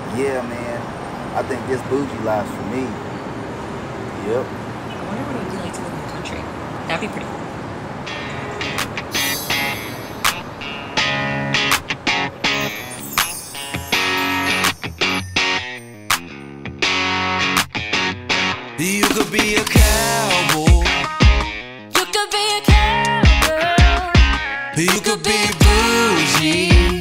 Yeah, man. I think this bougie life's for me. Yep. I wonder what it would be like to live in the country. That'd be pretty cool. You could be a cowboy. You could be a cowgirl. You could be bougie.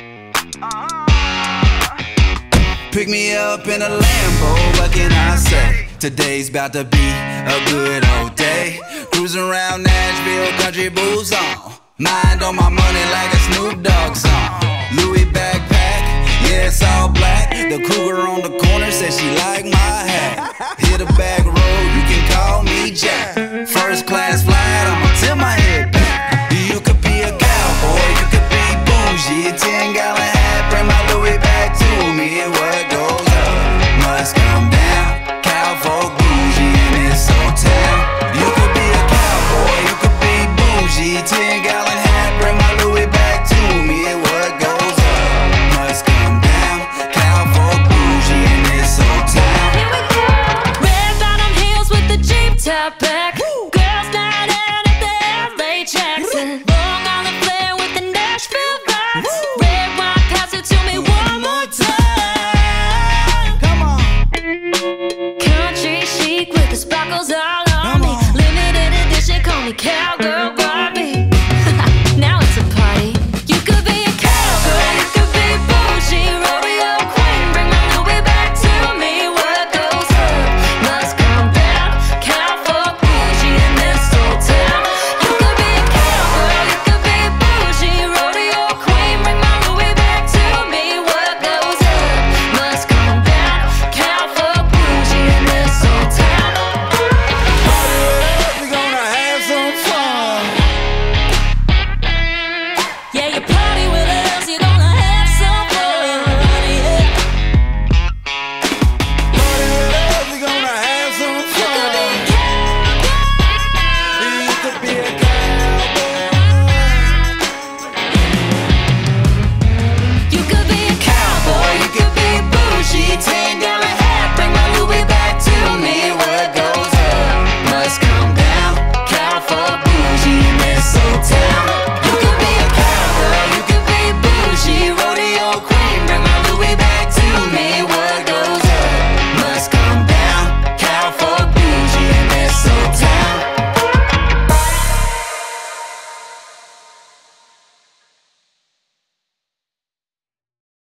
Pick me up in a Lambo, what can I say? Today's about to be a good old day. Cruising around Nashville, country boots on. Mind on my money like a Snoop Dogg song.